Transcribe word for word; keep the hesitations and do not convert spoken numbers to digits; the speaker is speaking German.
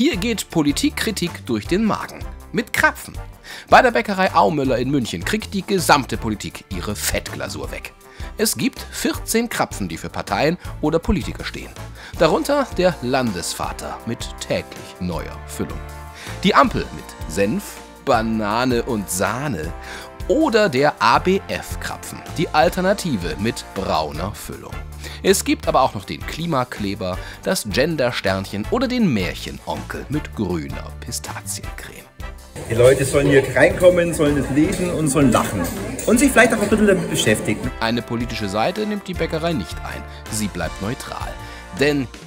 Hier geht Politikkritik durch den Magen. Mit Krapfen. Bei der Bäckerei Aumüller in München kriegt die gesamte Politik ihre Fettglasur weg. Es gibt vierzehn Krapfen, die für Parteien oder Politiker stehen. Darunter der Landesvater mit täglich neuer Füllung. Die Ampel mit Senf, Banane und Sahne. Oder der A B F-Krapfen, die Alternative mit brauner Füllung. Es gibt aber auch noch den Klimakleber, das Gender-Sternchen oder den Märchenonkel mit grüner Pistaziencreme. Die Leute sollen hier reinkommen, sollen es lesen und sollen lachen. Und sich vielleicht auch ein bisschen damit beschäftigen. Eine politische Seite nimmt die Bäckerei nicht ein. Sie bleibt neutral. Denn